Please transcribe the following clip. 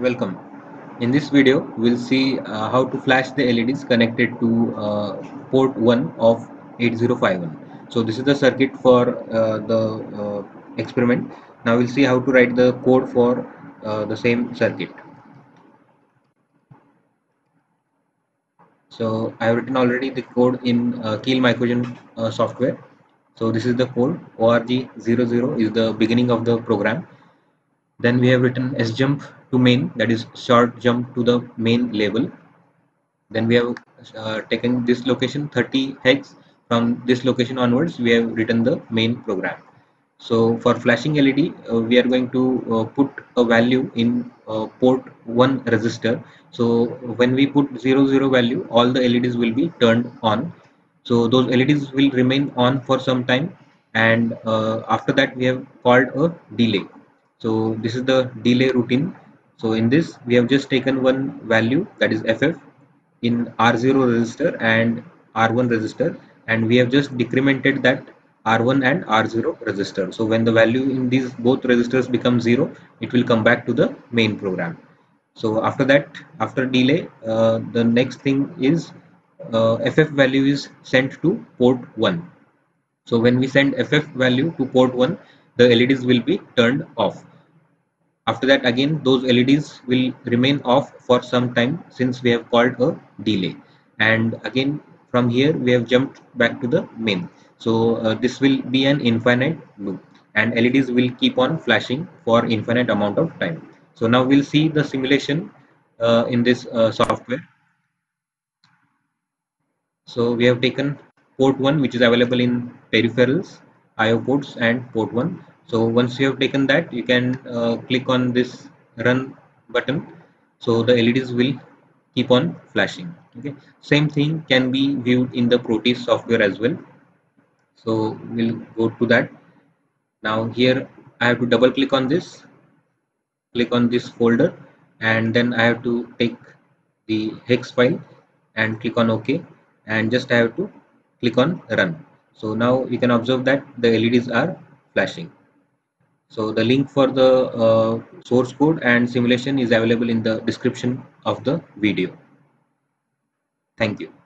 Welcome. In this video, we'll see how to flash the LEDs connected to port 1 of 8051. So this is the circuit for the experiment. Now we'll see how to write the code for the same circuit. So I have written already the code in Keel Microgen software. So this is the code. org00 is the beginning of the program. Then we have written sjump to main, that is short jump to the main label. Then we have taken this location 30 hex. From this location onwards, we have written the main program. So for flashing LED, we are going to put a value in port 1 resistor. So when we put 00 value, all the LEDs will be turned on. So those LEDs will remain on for some time, and after that we have called a delay. So this is the delay routine. So in this we have just taken one value, that is FF, in R0 resistor and R1 resistor, and we have just decremented that R1 and R0 resistor. So when the value in these both resistors becomes 0, it will come back to the main program. So after that, after delay, the next thing is FF value is sent to port 1. So when we send FF value to port 1, the LEDs will be turned off. After that, again those LEDs will remain off for some time since we have called a delay, and again from here we have jumped back to the main. So this will be an infinite loop, and LEDs will keep on flashing for infinite amount of time. So now we'll see the simulation in this software. So we have taken port 1, which is available in peripherals, IO ports, and port 1. So once you have taken that, you can click on this run button. So the LEDs will keep on flashing. Okay. Same thing can be viewed in the Proteus software as well. So we'll go to that. Now here I have to double click on this, click on this folder, and then I have to take the hex file and click on OK, and just I have to click on run. So now you can observe that the LEDs are flashing. So the link for the source code and simulation is available in the description of the video. Thank you.